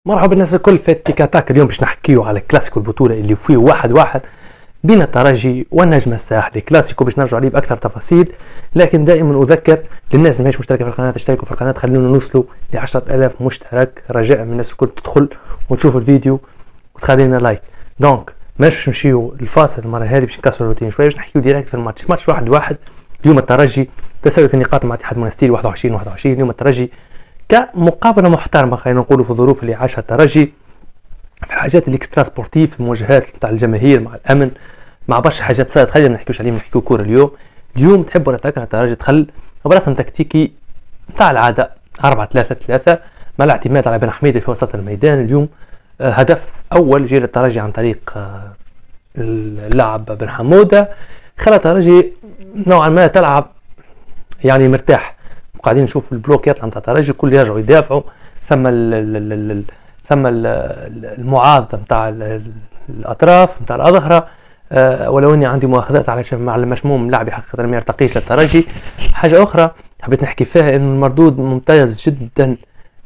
مرحبا بالناس الكل في تيك تاك. اليوم باش نحكيو على كلاسيكو البطولة اللي فيه 1-1 بين الترجي والنجم الساحلي. كلاسيكو باش نرجع عليه بأكثر تفاصيل، لكن دائما أذكر للناس اللي ماهيش مشتركة في القناة تشتركوا في القناة، خلونا نوصلوا ل 10,000 مشترك، رجاء من الناس الكل تدخل وتشوف الفيديو وتخلينا لايك. دونك باش نمشيو الفاصل المرة هذه باش نكسروا الروتين شوية، باش نحكيو ديريكت في الماتش. ماتش 1-1 اليوم. الترجي تساوي في النقاط مع اتحاد منستير 21-21. اليوم الترجي كمقابله محترمه خلينا نقولوا في الظروف اللي عاشها الترجي، في الحاجات الاكسترا سبورتيف، في المواجهات نتاع الجماهير مع الامن، مع برشا حاجات صارت. خلينا ما نحكيوش عليهم، نحكيو كوره. اليوم تحب ولا تكره الترجي دخل برسم تكتيكي نتاع العاده 4-3-3 مع الاعتماد على بن حميد في وسط الميدان. اليوم هدف اول جيل الترجي عن طريق اللاعب بن حموده، خلى الترجي نوعا ما تلعب يعني مرتاح. قاعدين نشوف البلوك يطلع نتاع الترجي كل يرجعوا يدافعوا، ثم المعارضه نتاع الاطراف نتاع الاظهره. ولو اني عندي مؤاخذات على مع المشموم لاعبي حقيقه ما يرتقيش للترجي. حاجه اخرى حبيت نحكي فيها انه المردود ممتاز جدا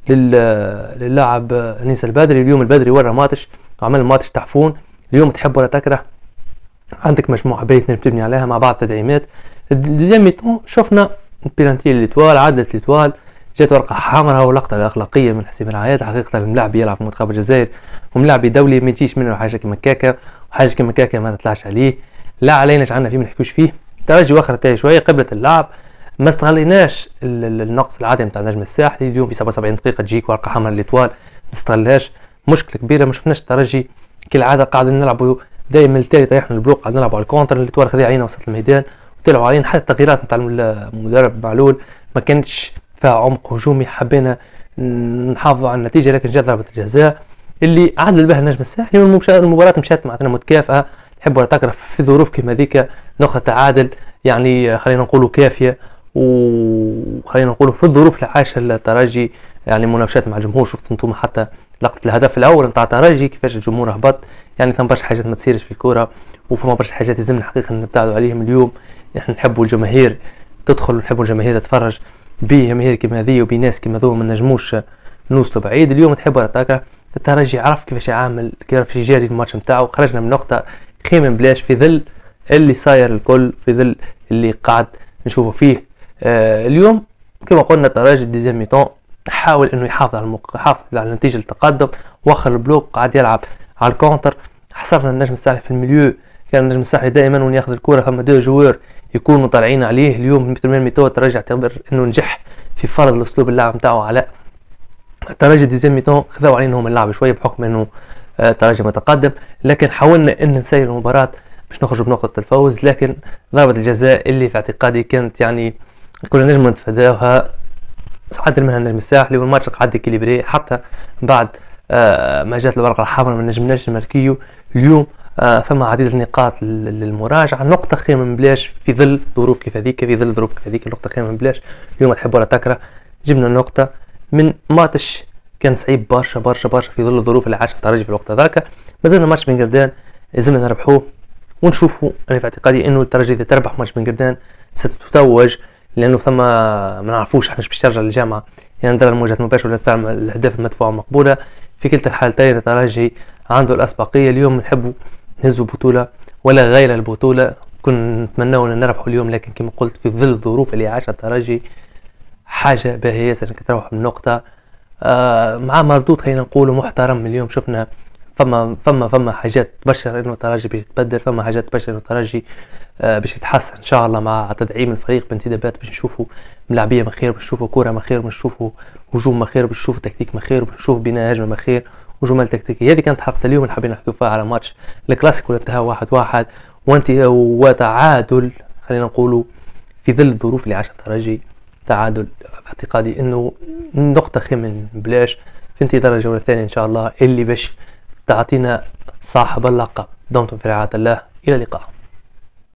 للاعب انيس البدري. اليوم البدري ورا ماتش عمل ماتش تحفون. اليوم تحب ولا تكره عندك مجموعه بيت تبني عليها مع بعض تدعيمات. الديزيام ميتون شفنا بيلانتي ليتوال، عدت ليتوال، جات ورقه حمراء ولقطه اخلاقيه من حسين العياد. حقيقه الملاعب يلعب في منتخب الجزائر وملاعب دولي ما يجيش منه حاجه كيما كاكا، وحاجه كيما كاكا ما تطلعش عليه. لا علينا عندنا فيه ما نحكيوش فيه. الترجي واخر تاعي شويه قبله اللعب، ما استغليناش النقص العادي نتاع النجم الساحلي. اليوم في 77 دقيقه تجيك ورقه حمراء ليتوال ما استغلهاش، مشكله كبيره. ما شفناش الترجي كالعاده قاعدين نلعبوا دائما التالي طيحنا البلوك، قاعدين نلعبوا على الكونتر. ليتوال خذ علينا وسط الميدان طلعوا علينا. حتى التغييرات نتاع المدرب معلول ما كانتش فيها عمق هجومي، حبينا نحافظوا على النتيجه، لكن جات ضربه الجزاء اللي عدل بها النجم الساحلي. والمباراه مشات معنا متكافئه. تحب ولا تكره في ظروف كما ذيك نقطه تعادل يعني خلينا نقولوا كافيه، وخلينا نقولوا في الظروف اللي عاشها الترجي يعني مناوشات مع الجمهور. شفت انتم حتى لقطه الهدف الاول نتاع الترجي كيفاش الجمهور هبط، يعني ثم برشا حاجات ما تصيرش في الكوره، وفما برشا حاجات لازمنا حقيقه نبتعدوا عليهم. اليوم احنا نحبوا الجماهير تدخل، نحبوا الجماهير تتفرج بجماهير كيما هذه وبناس كيما ذو ما نجموش نوصلوا بعيد. اليوم تحب ولا تكره الترجي عرف كيفاش يعامل، كيفاش يجاري الماتش نتاعو. خرجنا من نقطه خيمه بلاش في ظل اللي صاير الكل، في ظل اللي قاعد نشوفه فيه. اليوم كما قلنا الترجي ديزيام ميتون حاول انه يحافظ على نتيجه التقدم، وخر البلوك قاعد يلعب على الكونتر. حصرنا النجم الساحلي في الميليو، كان النجم الساحلي دائما وين ياخذ الكره فما دو جوار يكونوا طالعين عليه. اليوم مثل ما ميتو الترجي اعتبر انه نجح في فرض الاسلوب اللعب نتاعو على الترجي. ديزيام ميتون خذوا علينا هم اللعب شويه بحكم انه الترجي متقدم، لكن حاولنا ان نسير المباراه باش نخرج بنقطه الفوز. لكن ضربه الجزاء اللي في اعتقادي كانت يعني كنا نجم نتفاداوها عدل منها النجم الساحلي، والماتش قعد كيليبري حتى بعد ما جات الورقه الحمراء ما نجمناش نماركيو. اليوم ثم عديد النقاط للمراجعه. نقطه خير من بلاش في ظل ظروف كيف هذيك، نقطه خير من بلاش. اليوم تحب ولا تكره جبنا النقطه من ماتش كان صعيب برشا في ظل الظروف اللي عاشها الترجي في الوقت هذاك. مازلنا ماتش بن قردان لازمنا نربحوه ونشوفوا. انا في اعتقادي انه الترجي اذا تربح ماتش بن قردان ستتوج، لانه ثم ما نعرفوش احنا باش ترجع للجامعه يعني ندير المواجهه المباشره ولا تفعل الاهداف المدفوعه مقبوله. في كلتا الحالتين الترجي عنده الاسبقيه. اليوم نحبوا نهزوا بطوله ولا غير البطوله، كنا نتمنوا ان نربحوا اليوم، لكن كما قلت في ظل الظروف اللي عاشها الترجي حاجه باهيه ياسر انك تروح من نقطه مع مردود خلينا نقولوا محترم. اليوم شفنا فما حاجات تبشر انه الترجي بيتبدل، فما حاجات تبشر انه الترجي باش يتحسن ان شاء الله مع تدعيم الفريق بانتدابات، باش نشوفوا ملاعبيه مخير، باش نشوفوا كوره مخير، باش نشوفوا هجوم مخير، باش نشوفوا تكتيك مخير، باش نشوفوا بناء هجمه مخير وجمل تكتيكيه. هذه كانت حلقه اليوم اللي حابين نحكيو فيها على ماتش الكلاسيكو اللي انتهى 1-1 وتعادل خلينا نقولوا في ظل الظروف اللي عاشها الترجي. تعادل باعتقادي انه نقطه خير من بلاش في انتظار الجوله الثانيه ان شاء الله اللي باش تعطينا صاحب اللقب. دمتم في رعايه الله، الى اللقاء.